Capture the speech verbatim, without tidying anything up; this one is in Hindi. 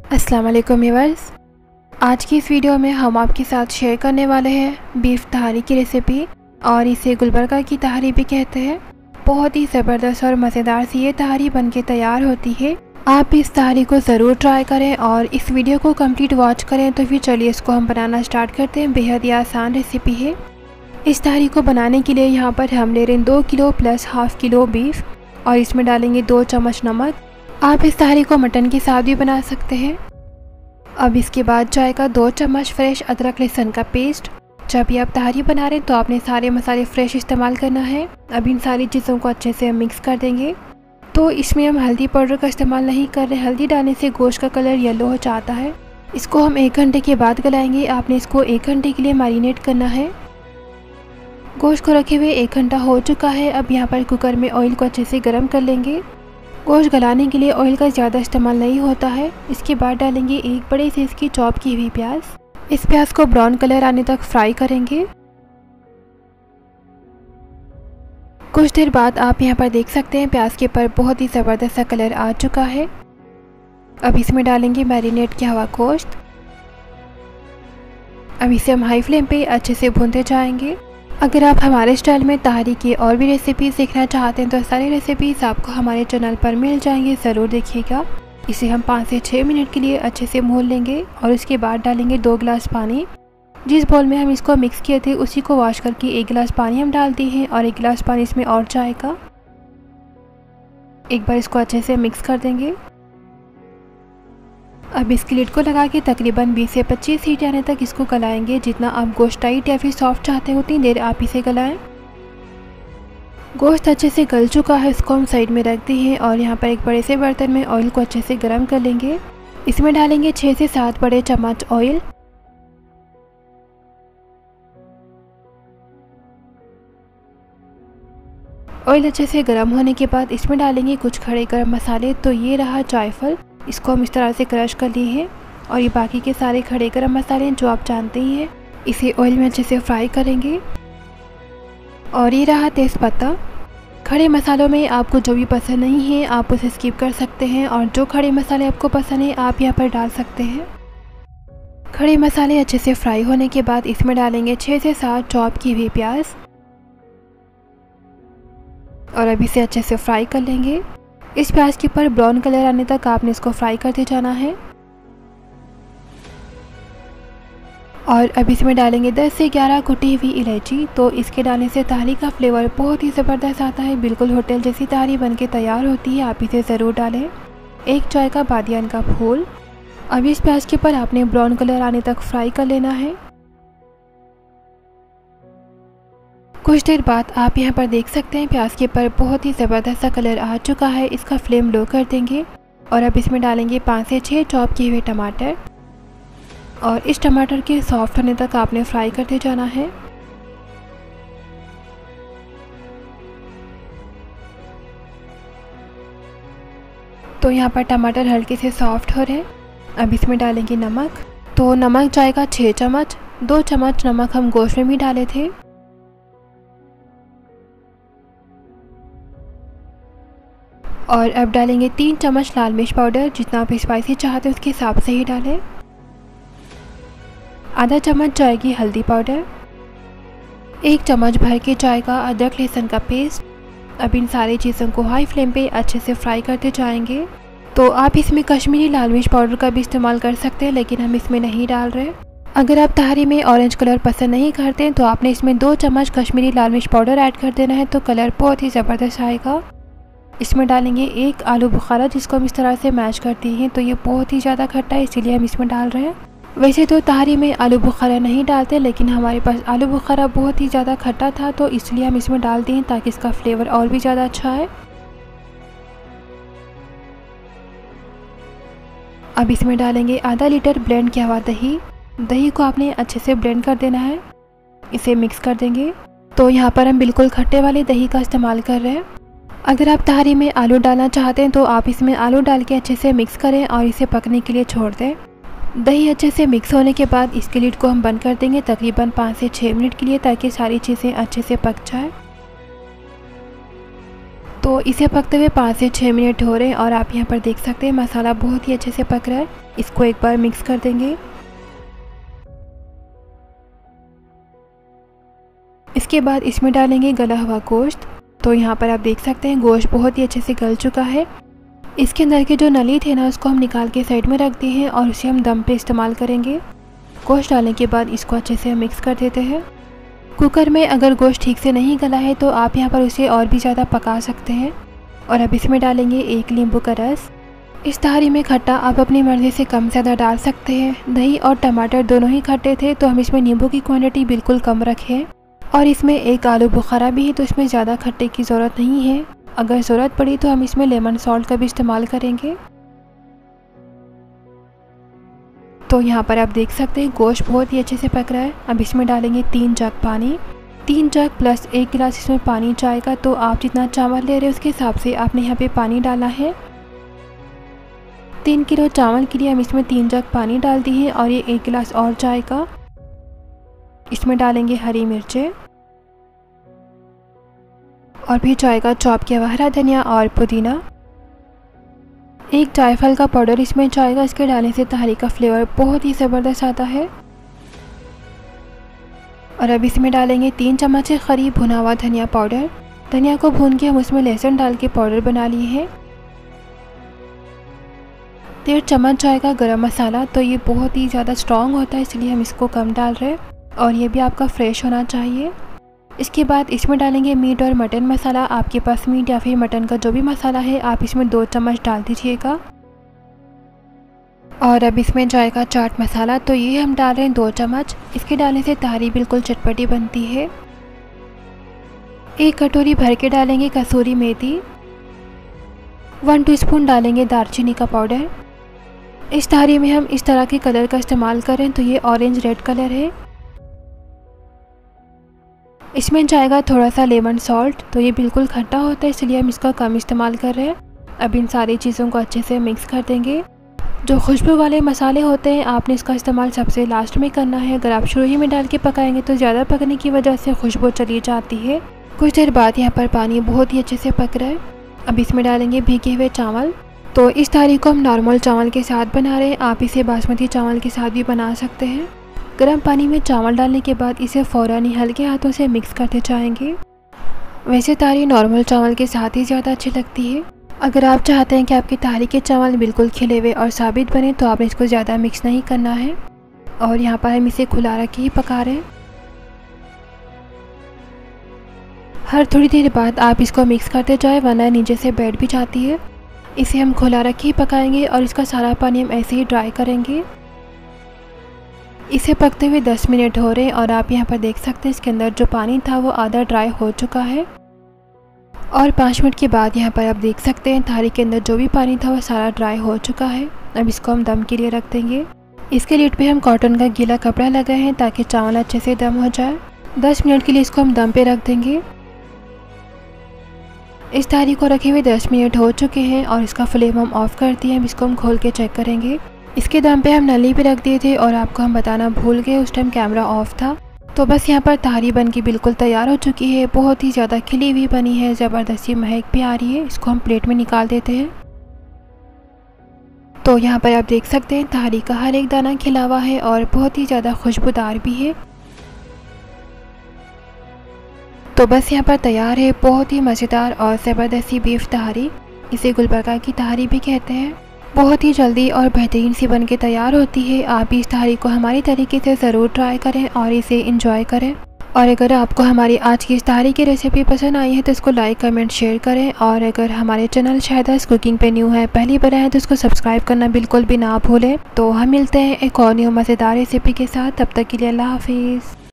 अस्सलाम वालेकुम व्यूअर्स। आज की इस वीडियो में हम आपके साथ शेयर करने वाले हैं बीफ तहारी की रेसिपी, और इसे गुलबर्गा की तहारी भी कहते हैं। बहुत ही ज़बरदस्त और मज़ेदार सी ये तहारी बनके तैयार होती है। आप इस तहारी को ज़रूर ट्राई करें और इस वीडियो को कंप्लीट वॉच करें। तो फिर चलिए इसको हम बनाना स्टार्ट करते हैं। बेहद ही आसान रेसिपी है। इस तहारी को बनाने के लिए यहाँ पर हम ले रहे हैं दो kilo plus half kilo beef, और इसमें डालेंगे दो चम्मच नमक। आप इस तहारी को मटन के साथ भी बना सकते हैं। अब इसके बाद जाएगा दो चम्मच फ्रेश अदरक लहसुन का पेस्ट। जब भी आप तहारी बना रहे हैं तो आपने सारे मसाले फ्रेश इस्तेमाल करना है। अब इन सारी चीज़ों को अच्छे से मिक्स कर देंगे। तो इसमें हम हल्दी पाउडर का इस्तेमाल नहीं कर रहे। हल्दी डालने से गोश्त का कलर येलो हो जाता है। इसको हम एक घंटे के बाद गलाएंगे। आपने इसको एक घंटे के लिए मैरिनेट करना है। गोश्त को रखे हुए एक घंटा हो चुका है। अब यहाँ पर कुकर में ऑयल को अच्छे से गर्म कर लेंगे। गोश्त गलाने के लिए ऑयल का ज़्यादा इस्तेमाल नहीं होता है। इसके बाद डालेंगे एक बड़े साइज की चॉप की हुई प्याज। इस प्याज को ब्राउन कलर आने तक फ्राई करेंगे। कुछ देर बाद आप यहाँ पर देख सकते हैं प्याज के ऊपर बहुत ही ज़बरदस्त सा कलर आ चुका है। अब इसमें डालेंगे मैरिनेट किया हुआ गोश्त। अब इसे हम हाई फ्लेम पे अच्छे से भूनते जाएंगे। अगर आप हमारे स्टाइल में तहारी की और भी रेसिपी सीखना चाहते हैं तो सारी रेसिपीज़ आपको हमारे चैनल पर मिल जाएंगी, ज़रूर देखिएगा। इसे हम पाँच से छः मिनट के लिए अच्छे से भून लेंगे और उसके बाद डालेंगे दो गिलास पानी। जिस बोल में हम इसको मिक्स किए थे उसी को वॉश करके एक गिलास पानी हम डाल दिए हैं, और एक गिलास पानी इसमें और जाएगा। एक बार इसको अच्छे से मिक्स कर देंगे। अब इसकी लिड को लगा के तकरीबन बीस से पच्चीस सीट आने तक इसको गलाएंगे। जितना आप गोश्त टाइट या फिर सॉफ्ट चाहते हो उतनी देर आप इसे गलाएं। गोश्त अच्छे से गल चुका है। इसको हम साइड में रख दिए हैं और यहाँ पर एक बड़े से बर्तन में ऑयल को अच्छे से गर्म कर लेंगे। इसमें डालेंगे छः से सात बड़े चम्मच ऑयल। ऑयल अच्छे से गर्म होने के बाद इसमें डालेंगे कुछ खड़े गरम मसाले। तो ये रहा जायफल, इसको हम इस तरह से क्रश कर लिए हैं, और ये बाकी के सारे खड़े गरम मसाले जो आप जानते ही हैं। इसे ऑयल में अच्छे से फ्राई करेंगे। और ये रहा तेज़पत्ता। खड़े मसालों में आपको जो भी पसंद नहीं है आप उसे स्किप कर सकते हैं, और जो खड़े मसाले आपको पसंद है आप यहाँ पर डाल सकते हैं। खड़े मसाले अच्छे से फ्राई होने के बाद इसमें डालेंगे छः से सात चॉप की हुई प्याज, और अब इसे अच्छे से फ्राई कर लेंगे। इस प्याज के ऊपर ब्राउन कलर आने तक आपने इसको फ्राई करते जाना है। और अब इसमें डालेंगे दस से ग्यारह कुटी हुई इलायची। तो इसके डालने से तहारी का फ्लेवर बहुत ही ज़बरदस्त आता है। बिल्कुल होटल जैसी तहारी बनके तैयार होती है। आप इसे ज़रूर डालें। एक चाय का बादियान का फूल। अब इस प्याज के ऊपर आपने ब्राउन कलर आने तक फ्राई कर लेना है। कुछ देर बाद आप यहाँ पर देख सकते हैं प्याज के ऊपर बहुत ही ज़बरदस्त सा कलर आ चुका है। इसका फ्लेम लो कर देंगे, और अब इसमें डालेंगे पाँच से छः चॉप किए हुए टमाटर, और इस टमाटर के सॉफ्ट होने तक आपने फ्राई करते जाना है। तो यहाँ पर टमाटर हल्के से सॉफ्ट हो रहे हैं। अब इसमें डालेंगे नमक। तो नमक जाएगा छः चम्मच। दो चम्मच नमक हम गोश्त में भी डाले थे। और अब डालेंगे तीन चम्मच लाल मिर्च पाउडर। जितना आप स्पाइसी चाहते हैं उसके हिसाब से ही डालें। आधा चम्मच जाएगी हल्दी पाउडर। एक चम्मच भर के जाएगा अदरक लहसुन का पेस्ट। अब इन सारी चीज़ों को हाई फ्लेम पे अच्छे से फ्राई करते जाएंगे। तो आप इसमें कश्मीरी लाल मिर्च पाउडर का भी इस्तेमाल कर सकते हैं, लेकिन हम इसमें नहीं डाल रहे। अगर आप तहारी में ऑरेंज कलर पसंद नहीं करते हैं तो आपने इसमें दो चम्मच कश्मीरी लाल मिर्च पाउडर ऐड कर देना है। तो कलर बहुत ही ज़बरदस्त आएगा। इसमें डालेंगे एक आलू बुखारा, जिसको हम इस तरह से मैश करते हैं। तो ये बहुत ही ज़्यादा खट्टा है, इसीलिए हम इसमें डाल रहे हैं। वैसे तो तहारी में आलू बुखारा नहीं डालते, लेकिन हमारे पास आलू बुखारा बहुत ही ज़्यादा खट्टा था तो इसलिए हम इसमें डालते हैं, ताकि इसका फ्लेवर और भी ज़्यादा अच्छा है। अब इसमें डालेंगे आधा लीटर ब्लेंड किया हुआ दही। दही को आपने अच्छे से ब्लेंड कर देना है। इसे मिक्स कर देंगे। तो यहाँ पर हम बिल्कुल खट्टे वाले दही का इस्तेमाल कर रहे हैं। अगर आप तहारी में आलू डालना चाहते हैं तो आप इसमें आलू डाल के अच्छे से मिक्स करें और इसे पकने के लिए छोड़ दें। दही अच्छे से मिक्स होने के बाद इसके लिड को हम बंद कर देंगे तकरीबन पाँच से छः मिनट के लिए, ताकि सारी चीज़ें अच्छे से पक जाए। तो इसे पकते हुए पाँच से छः मिनट हो रहे हैं और आप यहाँ पर देख सकते हैं मसाला बहुत ही अच्छे से पक रहा है। इसको एक बार मिक्स कर देंगे। इसके बाद इसमें डालेंगे गला हुआ गोश्त। तो यहाँ पर आप देख सकते हैं गोश्त बहुत ही अच्छे से गल चुका है। इसके अंदर के जो नली थे ना उसको हम निकाल के साइड में रख दिए हैं और उसे हम दम पे इस्तेमाल करेंगे। गोश्त डालने के बाद इसको अच्छे से मिक्स कर देते हैं। कुकर में अगर गोश्त ठीक से नहीं गला है तो आप यहाँ पर उसे और भी ज़्यादा पका सकते हैं। और अब इसमें डालेंगे एक नींबू का रस। इस तहारी में खट्टा आप अपनी मर्ज़ी से कम ज़्यादा डाल सकते हैं। दही और टमाटर दोनों ही खट्टे थे तो हम इसमें नींबू की क्वांटिटी बिल्कुल कम रखें। और इसमें एक आलू बुखारा भी है तो इसमें ज़्यादा खट्टे की ज़रूरत नहीं है। अगर ज़रूरत पड़ी तो हम इसमें लेमन सॉल्ट का भी इस्तेमाल करेंगे। तो यहाँ पर आप देख सकते हैं गोश्त बहुत ही अच्छे से पक रहा है। अब इसमें डालेंगे तीन जग पानी। तीन जग प्लस एक गिलास इसमें पानी चाय का। तो आप जितना चावल ले रहे हैं उसके हिसाब से आपने यहाँ पे पानी डाला है। तीन किलो चावल के लिए हम इसमें तीन जग पानी डाल दिए हैं और ये एक गिलास और चाय का। इसमें डालेंगे हरी मिर्चें और भी चाय का चॉप किया हुआ हरा धनिया और पुदीना। एक जायफल का पाउडर इसमें चाय का। इसके डालने से तहारी का फ्लेवर बहुत ही ज़बरदस्त आता है। और अब इसमें डालेंगे तीन चम्मच से करीब भुना हुआ धनिया पाउडर। धनिया को भून के हम उसमें लहसुन डाल के पाउडर बना लिए हैं। डेढ़ चम्मच चाय का गरम मसाला। तो ये बहुत ही ज़्यादा स्ट्रॉन्ग होता है इसलिए हम इसको कम डाल रहे हैं और ये भी आपका फ्रेश होना चाहिए। इसके बाद इसमें डालेंगे मीट और मटन मसाला। आपके पास मीट या फिर मटन का जो भी मसाला है आप इसमें दो चम्मच डाल दीजिएगा। और अब इसमें जाएगा चाट मसाला। तो ये हम डाल रहे हैं दो चम्मच। इसके डालने से तहारी बिल्कुल चटपटी बनती है। एक कटोरी भर के डालेंगे कसूरी मेथी। वन टीस्पून डालेंगे दालचीनी का पाउडर। इस तहारी में हम इस तरह के कलर का इस्तेमाल करें तो ये ऑरेंज रेड कलर है। इसमें जाएगा थोड़ा सा लेमन सॉल्ट। तो ये बिल्कुल खट्टा होता है इसलिए हम इसका कम इस्तेमाल कर रहे हैं। अब इन सारी चीज़ों को अच्छे से मिक्स कर देंगे। जो खुशबू वाले मसाले होते हैं आपने इसका इस्तेमाल सबसे लास्ट में करना है। अगर आप शुरू ही में डाल के पकाएंगे तो ज़्यादा पकने की वजह से खुशबू चली जाती है। कुछ देर बाद यहाँ पर पानी बहुत ही अच्छे से पक रहा है। अब इसमें डालेंगे भीगे हुए चावल। तो इस तहारी को हम नॉर्मल चावल के साथ बना रहे हैं। आप इसे बासमती चावल के साथ भी बना सकते हैं। गर्म पानी में चावल डालने के बाद इसे फ़ौरन ही हल्के हाथों से मिक्स करते जाएंगे। वैसे तहारी नॉर्मल चावल के साथ ही ज़्यादा अच्छी लगती है। अगर आप चाहते हैं कि आपकी तहारी के चावल बिल्कुल खिले हुए और साबित बने तो आपने इसको ज़्यादा मिक्स नहीं करना है। और यहाँ पर हम इसे खुला रख के ही पका रहे हैं। हर थोड़ी देर बाद आप इसको मिक्स करते जाए वरना नीचे से बैठ भी जाती है। इसे हम खुला रख के ही पकाएंगे और इसका सारा पानी हम ऐसे ही ड्राई करेंगे। इसे पकते हुए दस मिनट हो रहे हैं और आप यहाँ पर देख सकते हैं इसके अंदर जो पानी था वो आधा ड्राई हो चुका है। और पाँच मिनट के बाद यहाँ पर आप देख सकते हैं तहारी के अंदर जो भी पानी था वो सारा ड्राई हो चुका है। अब इसको हम दम के लिए रख देंगे। इसके लिड पे हम कॉटन का गीला कपड़ा लगाए हैं ताकि चावल अच्छे से दम हो जाए। दस मिनट के लिए इसको हम दम पे रख देंगे। इस तहारी को रखे हुए दस मिनट हो चुके हैं और इसका फ्लेम हम ऑफ़ कर दिए। अब इसको हम खोल के चेक करेंगे। इसके दम पे हम नली पे रख दिए थे और आपको हम बताना भूल गए, उस टाइम कैमरा ऑफ था। तो बस यहाँ पर तहारी बन के बिल्कुल तैयार हो चुकी है। बहुत ही ज़्यादा खिली हुई बनी है, ज़बरदस्ती महक भी आ रही है। इसको हम प्लेट में निकाल देते हैं। तो यहाँ पर आप देख सकते हैं तहारी का हर एक दाना खिला हुआ है और बहुत ही ज़्यादा खुशबूदार भी है। तो बस यहाँ पर तैयार है बहुत ही मज़ेदार और ज़बरदस्ती बीफ तहारी। इसे गुलबर्गा की तहारी भी कहते हैं। बहुत ही जल्दी और बेहतरीन सी बन के तैयार होती है। आप भी इस तहारी को हमारी तरीके से ज़रूर ट्राई करें और इसे इंजॉय करें। और अगर आपको हमारी आज की इस तहारी की रेसिपी पसंद आई है तो इसको लाइक कमेंट शेयर करें। और अगर हमारे चैनल शायद कुकिंग पे न्यू है, पहली बार आए तो इसको सब्सक्राइब करना बिल्कुल भी ना भूलें। तो हम मिलते हैं एक और न्यू मज़ेदार रेसिपी के साथ। तब तक के लिए अल्लाह हाफिज़।